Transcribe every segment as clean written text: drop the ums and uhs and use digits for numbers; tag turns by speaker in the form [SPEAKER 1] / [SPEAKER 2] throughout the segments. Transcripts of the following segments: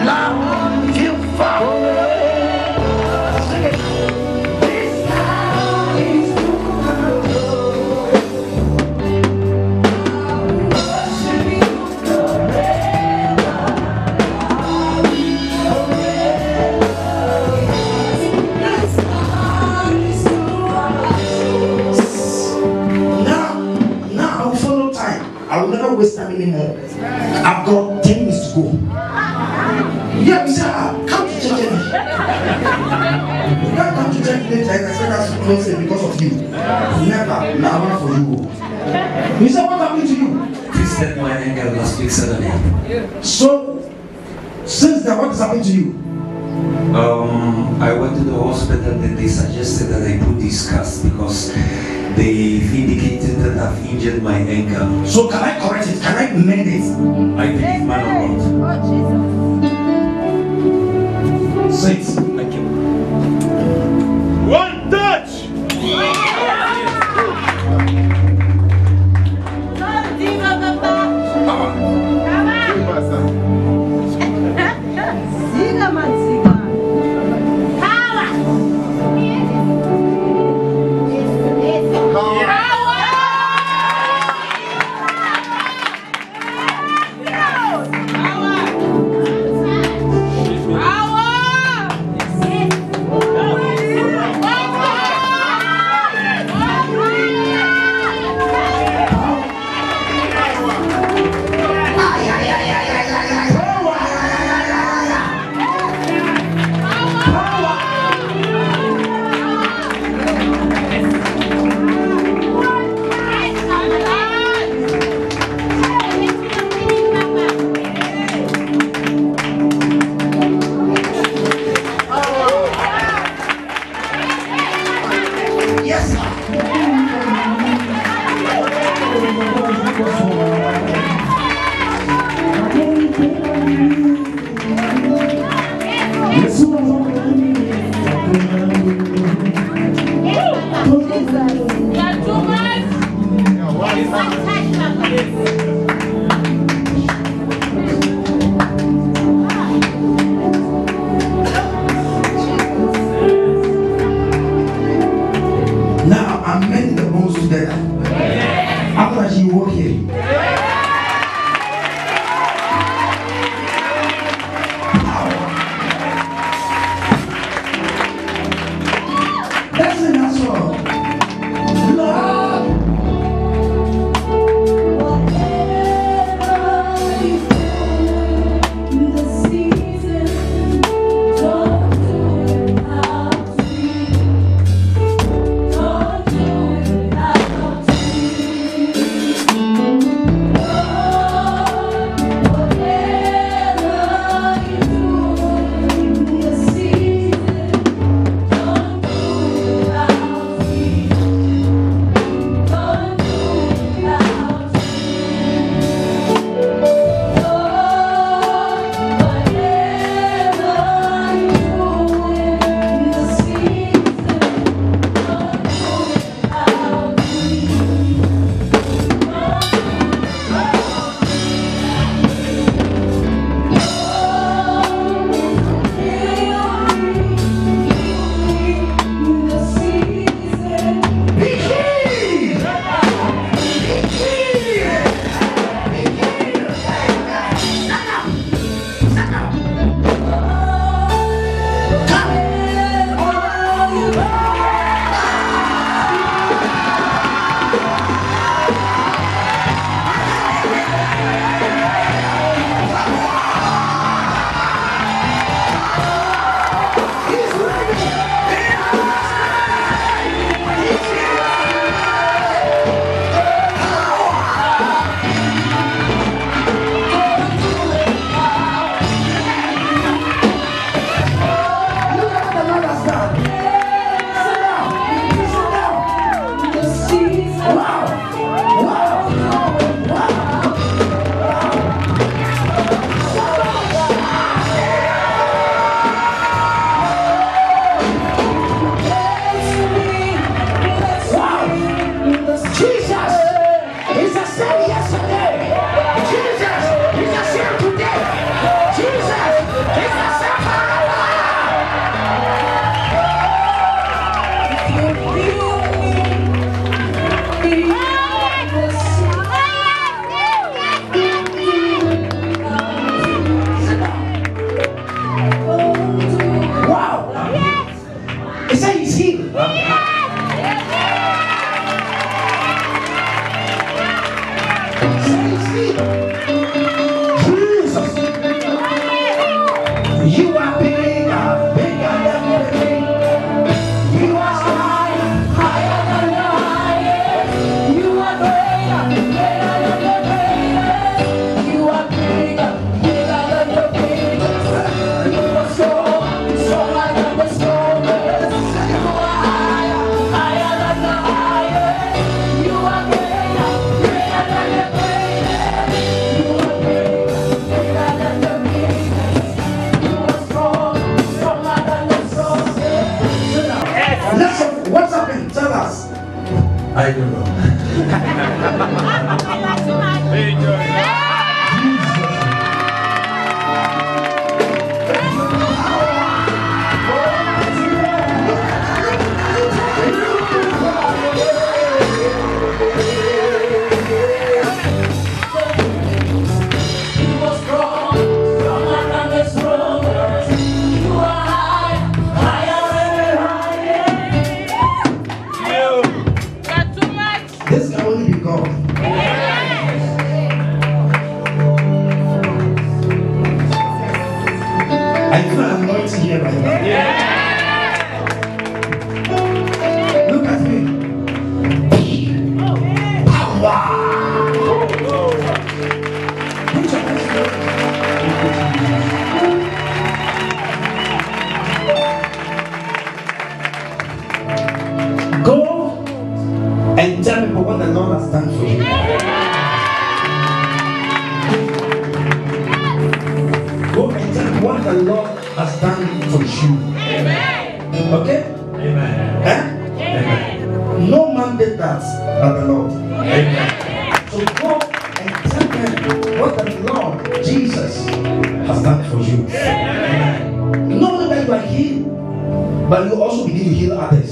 [SPEAKER 1] love you forever. I will never waste time anymore. I've got 10 minutes to go. Yeah, we said, come to church early. You can't come to church later and expect us to close it because of you. Never. Now for you. You said, what happened to you?
[SPEAKER 2] Twisted my ankle last week Saturday.
[SPEAKER 1] So, since then, what has happened to you?
[SPEAKER 2] I went to the hospital and they suggested that I put this cast because they indicated that I've injured my ankle.
[SPEAKER 1] So can I correct it? Can I mend it?
[SPEAKER 2] I believe, man of God.
[SPEAKER 1] Say it.
[SPEAKER 2] Thank you.
[SPEAKER 3] One touch!
[SPEAKER 1] You are bigger, bigger than everything. You are higher, higher than the highest. You are greater, greater than the greatest. You are bigger, bigger than the biggest. You are strong, stronger than the strongest. You are higher, higher than the highest. You are greater, greater than the greatest. You are bigger, bigger than the biggest. You are strong, stronger than the strongest. Listen, what's happened? Tell us.
[SPEAKER 2] I don't know.
[SPEAKER 1] You are strong, stronger than the strongest. You are high, higher than the highest. This can only be God. I feel an anointing here right now. Look at me. Power. Put your hands together. Go and tell people what the Lord has done for you. Go and tell them what the Lord has done for you. Okay? Eh? No man did that but the Lord. So go and tell them what the Lord Jesus has done for you. Not only that you are healed, but you also begin to heal others.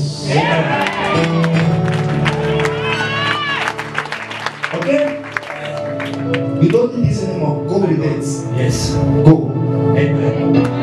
[SPEAKER 1] Okay? You don't need this anymore. Go with it.
[SPEAKER 2] Yes.
[SPEAKER 1] Go.
[SPEAKER 2] Amen.